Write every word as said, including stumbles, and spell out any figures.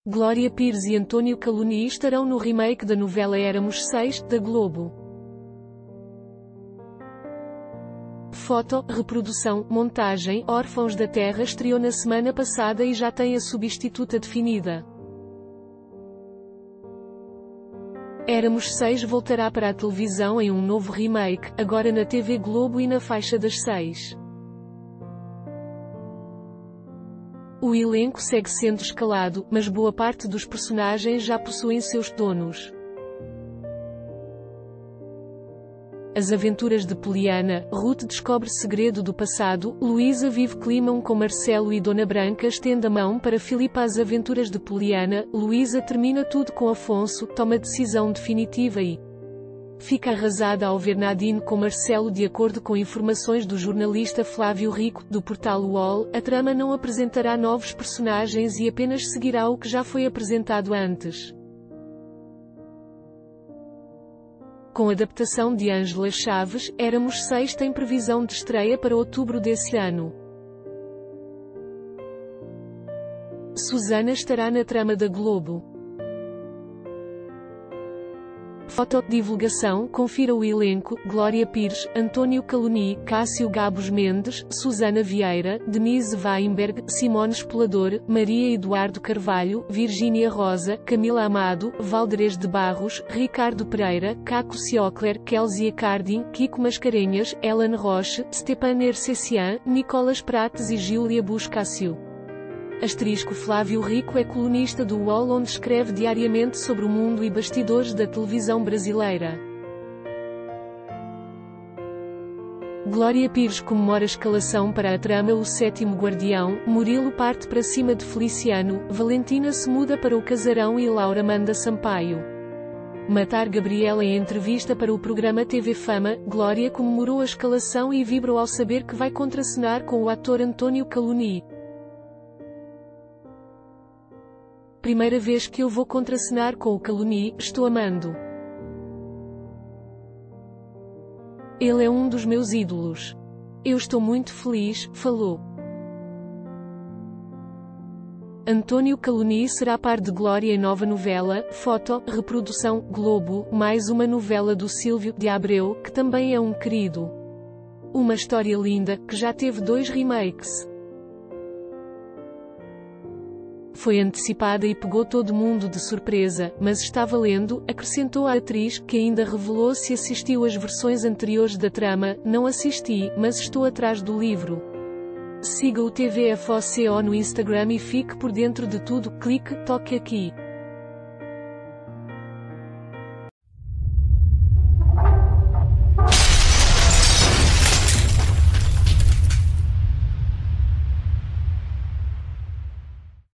Glória Pires e Antônio Caluni estarão no remake da novela Éramos Seis, da Globo. Foto, reprodução, montagem, Órfãos da Terra estreou na semana passada e já tem a substituta definida. Éramos Seis voltará para a televisão em um novo remake, agora na T V Globo e na faixa das seis. O elenco segue sendo escalado, mas boa parte dos personagens já possuem seus donos. As aventuras de Poliana, Ruth descobre segredo do passado, Luísa vive climão com Marcelo e Dona Branca estende a mão para Filipa. As aventuras de Poliana, Luísa termina tudo com Afonso, toma decisão definitiva e fica arrasada ao ver Nadine com Marcelo. De acordo com informações do jornalista Flávio Rico, do portal U O L, a trama não apresentará novos personagens e apenas seguirá o que já foi apresentado antes. Com adaptação de Ângela Chaves, Éramos Seis tem previsão de estreia para outubro desse ano. Susana estará na trama da Globo. Foto, divulgação, confira o elenco: Glória Pires, Antônio Caluni, Cássio Gabos Mendes, Susana Vieira, Denise Weinberg, Simone Espolador, Maria Eduardo Carvalho, Virgínia Rosa, Camila Amado, Valderez de Barros, Ricardo Pereira, Caco Ciocler, Kézia Cardin, Kiko Mascarenhas, Ellen Roche, Stepan Ercecian, Nicolas Prates e Júlia Buscácio. Asterisco Flávio Rico é colunista do U O L onde escreve diariamente sobre o mundo e bastidores da televisão brasileira. Glória Pires comemora escalação para a trama O Sétimo Guardião, Murilo parte para cima de Feliciano, Valentina se muda para o casarão e Laura manda Sampaio matar Gabriela. Em entrevista para o programa T V Fama, Glória comemorou a escalação e vibrou ao saber que vai contracenar com o ator Antônio Caluni. Primeira vez que eu vou contracenar com o Caluni, estou amando. Ele é um dos meus ídolos. Eu estou muito feliz, falou. Antônio Caluni será par de Glória em nova novela. Foto, reprodução, Globo, mais uma novela do Silvio de Abreu, que também é um querido. Uma história linda, que já teve dois remakes. Foi antecipada e pegou todo mundo de surpresa, mas está valendo, acrescentou a atriz, que ainda revelou se assistiu às versões anteriores da trama. Não assisti, mas estou atrás do livro. Siga o T V F O C O no Instagram e fique por dentro de tudo. Clique, toque aqui.